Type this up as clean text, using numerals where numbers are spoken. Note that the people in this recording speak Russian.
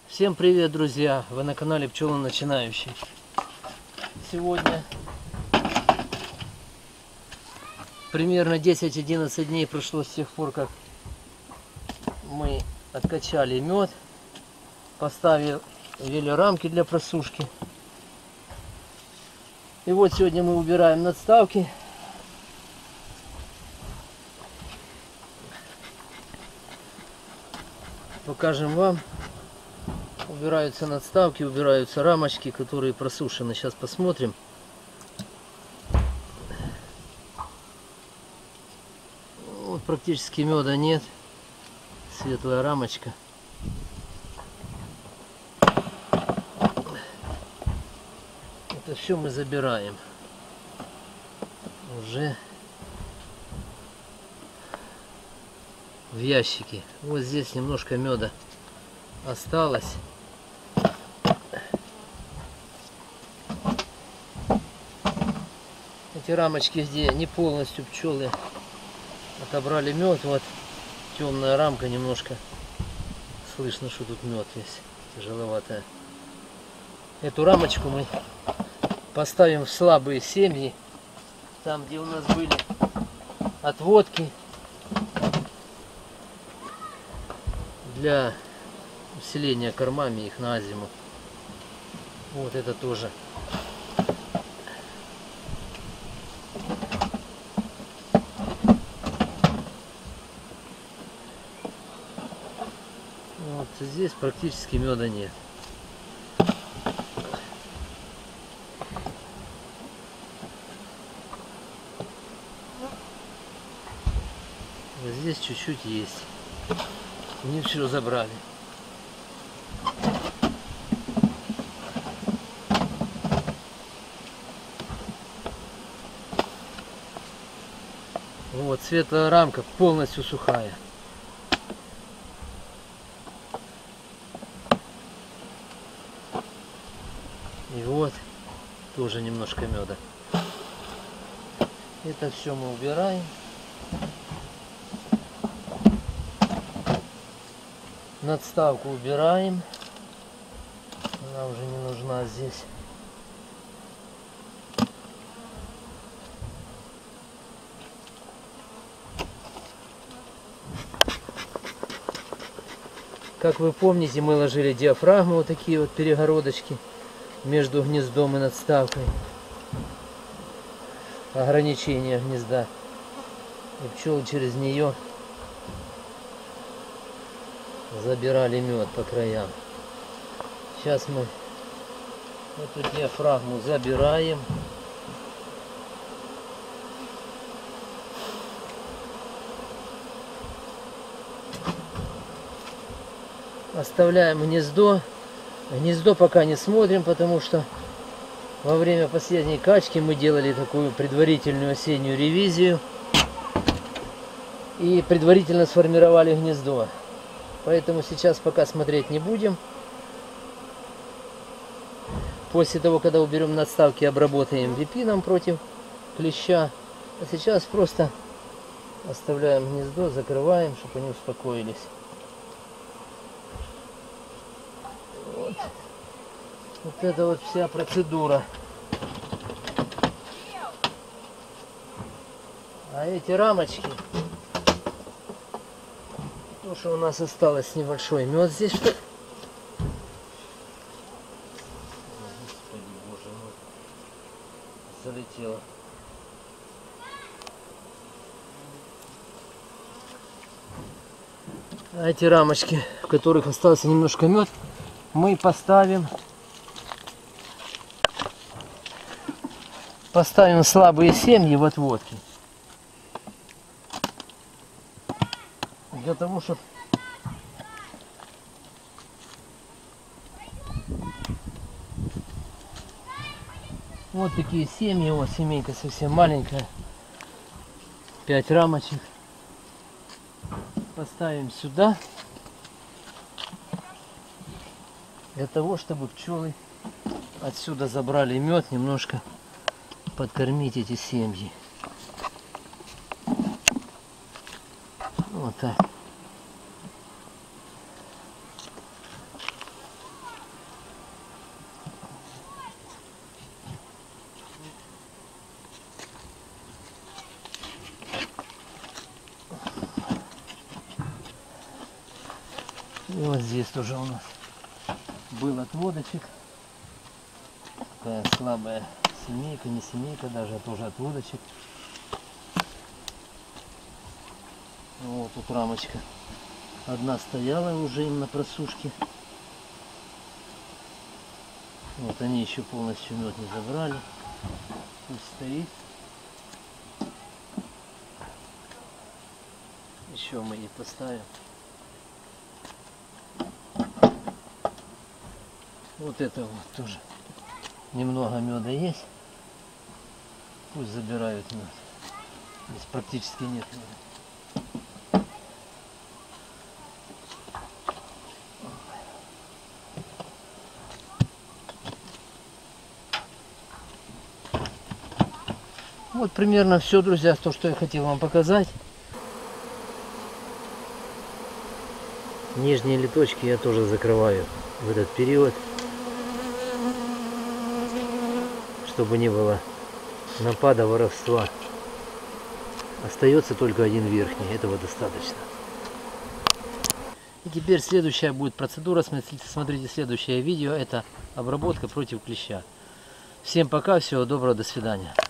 Всем привет, друзья! Вы на канале Пчелы Начинающий. Сегодня примерно 10-11 дней прошло с тех пор, как мы откачали мед, поставили рамки для просушки. И вот сегодня мы убираем надставки. Покажем вам. Убираются надставки, убираются рамочки, которые просушены. Сейчас посмотрим. Вот практически меда нет. Светлая рамочка. Это все мы забираем. Уже в ящике. Вот здесь немножко меда осталось. Эти рамочки, где не полностью пчелы отобрали мед, вот темная рамка, немножко слышно, что тут мед есть, тяжеловатая. Эту рамочку мы поставим в слабые семьи, там где у нас были отводки, для усиления кормами их на зиму. Вот это тоже. Вот здесь практически меда нет. Вот здесь чуть-чуть есть. Не все забрали. Вот светлая рамка полностью сухая. И вот тоже немножко меда. Это все мы убираем. Надставку убираем. Она уже не нужна здесь. Как вы помните, мы ложили диафрагму, вот такие вот перегородочки между гнездом и надставкой. Ограничение гнезда. И пчелы через нее забирали мед по краям. Сейчас мы эту диафрагму забираем. Оставляем гнездо. Гнездо пока не смотрим, потому что во время последней качки мы делали такую предварительную осеннюю ревизию и предварительно сформировали гнездо. Поэтому сейчас пока смотреть не будем. После того, когда уберем надставки, обработаем бипином против клеща. А сейчас просто оставляем гнездо, закрываем, чтобы они успокоились. Вот это вот вся процедура. А эти рамочки, то, что у нас осталось небольшой мед здесь, что... Господи, боже мой, залетело. А эти рамочки, в которых остался немножко мед, мы поставим слабые семьи в отводке. Для того, чтобы вот такие семьи, вот семейка совсем маленькая, 5 рамочек. Поставим сюда. Для того, чтобы пчелы отсюда забрали мед, немножко подкормить эти семьи. Вот так. И вот здесь тоже у нас был отводочек. Такая слабая семейка, не семейка даже, а тоже отводочек. Вот тут рамочка. Одна стояла уже им на просушке. Вот они еще полностью мед не забрали. Пусть стоит. Еще мы и поставим. Вот это вот тоже. Немного меда есть. Пусть забирают мед. Здесь практически нет меда. Вот примерно все, друзья, то, что я хотел вам показать. Нижние литочки я тоже закрываю в этот период, чтобы не было напада воровства. Остается только один верхний, этого достаточно. И теперь следующая будет процедура, смотрите следующее видео, это обработка против клеща. Всем пока, всего доброго, до свидания.